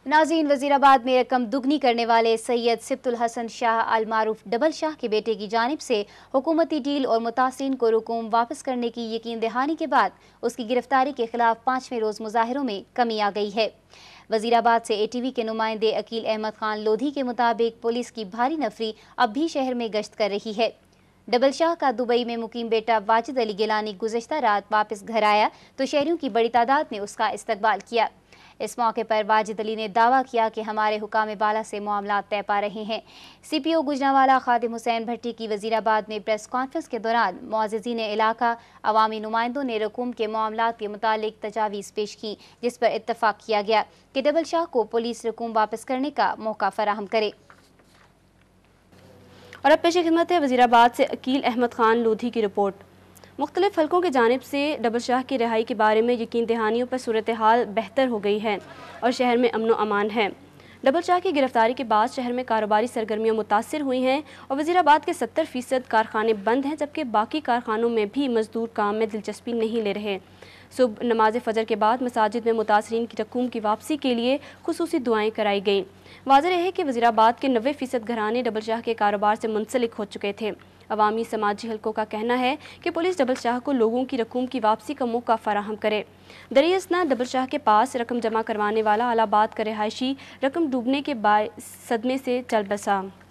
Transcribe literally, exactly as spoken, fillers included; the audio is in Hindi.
नाज़रीन, वज़ीराबाद में रकम दुगनी करने वाले सैयद सिब्तुल हसन शाह अल मारूफ डबल शाह के बेटे की जानिब से हुकूमती डील और मुतासिरीन को रकूम वापस करने की यकीन दहानी के बाद उसकी गिरफ्तारी के खिलाफ पाँचवें रोज़ मुजाहिरों में कमी आ गई है। वज़ीराबाद से ए टी वी के नुमाइंदे अकील अहमद खान लोधी के मुताबिक पुलिस की भारी नफरी अब भी शहर में गश्त कर रही है। डबल शाह का दुबई में मुकीम बेटा वाजिद अली गिलानी गुज़श्ता रात वापस घर आया तो शहरियों की बड़ी तादाद ने उसका इस्तकबाल किया। इस मौके पर वाजिद अली ने दावा किया कि हमारे हुकाम बाला से मामला तय पा रहे हैं। C P O Gujranwala Khadim Hussain Bhatti की वज़ीराबाद में प्रेस कॉन्फ्रेंस के दौरान मुअज़्ज़िज़ीन इलाका अवामी नुमाइंदों ने रकूम के मामला के मुतालिक तजावीज़ पेश की, जिस पर इत्तफाक किया गया कि डबल शाह को पुलिस रकूम वापस करने का मौका फराहम करे। और अब पेश खिदमत है वज़ीराबाद से अकील अहमद खान लोधी की रिपोर्ट। मुख्तलिफ हलकों की जानिब से डबल शाह की रिहाई के बारे में यकीन दहानियों पर सूरत हाल बेहतर हो गई है और शहर में अमन व अमान है। डबल शाह की गिरफ्तारी के बाद शहर में कारोबारी सरगर्मियाँ मुतासिर हुई हैं और वज़ीराबाद के सत्तर फीसद कारखाने बंद हैं, जबकि बाकी कारखानों में भी मजदूर काम में दिलचस्पी नहीं ले रहे। सुबह नमाज फ़जर के बाद मसाजिद में मुतासरीन की रकूम की वापसी के लिए खुसूसी दुआएं कराई गईं। वाज़ेह है कि वज़ीराबाद के नब्बे फीसद घराने डबल शाह के कारोबार से मुंसलिक हो चुके थे। अवामी समाजी हलकों का कहना है कि पुलिस डबल शाह को लोगों की रकूम की वापसी का मौका फराहम करे। दरियासना डबल शाह के पास रकम जमा करवाने वाला अलाहाबाद का रिहायशी रकम डूबने के बाद सदमे से चल बसा।